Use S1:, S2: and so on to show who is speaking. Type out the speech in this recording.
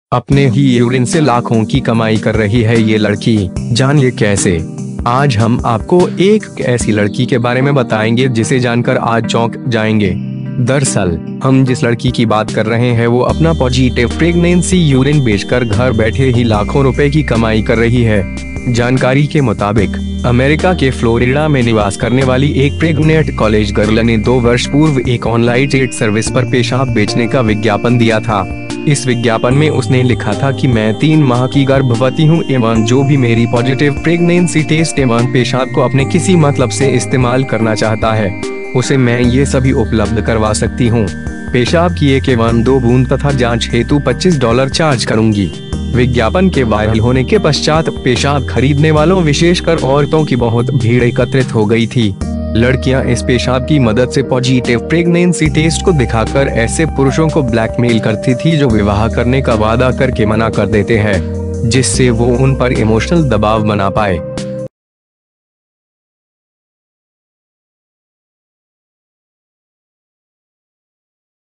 S1: अपने ही यूरिन से लाखों की कमाई कर रही है ये लड़की, जानिए कैसे। आज हम आपको एक ऐसी लड़की के बारे में बताएंगे जिसे जानकर आज चौंक जाएंगे। दरअसल हम जिस लड़की की बात कर रहे हैं वो अपना पॉजिटिव प्रेगनेंसी यूरिन बेचकर घर बैठे ही लाखों रुपए की कमाई कर रही है। जानकारी के मुताबिक अमेरिका के फ्लोरिडा में निवास करने वाली एक प्रेग्नेंट कॉलेज गर्ल ने 2 वर्ष पूर्व एक ऑनलाइन डेट सर्विस पर पेशाब बेचने का विज्ञापन दिया था। इस विज्ञापन में उसने लिखा था कि मैं 3 माह की गर्भवती हूँ एवं जो भी मेरी पॉजिटिव प्रेगनेंसी टेस्ट एवं पेशाब को अपने किसी मतलब से इस्तेमाल करना चाहता है उसे मैं ये सभी उपलब्ध करवा सकती हूँ। पेशाब की 1 एवं 2 बूंद तथा जांच हेतु $25 चार्ज करूंगी। विज्ञापन के वायरल होने के पश्चात पेशाब खरीदने वालों विशेषकर औरतों की बहुत भीड़ एकत्रित हो गई थी। लड़कियां इस पेशाब की मदद से पॉजिटिव प्रेगनेंसी टेस्ट को दिखाकर ऐसे पुरुषों को ब्लैकमेल करती थी जो विवाह करने का वादा करके मना कर देते हैं, जिससे वो उन पर इमोशनल दबाव बना पाए।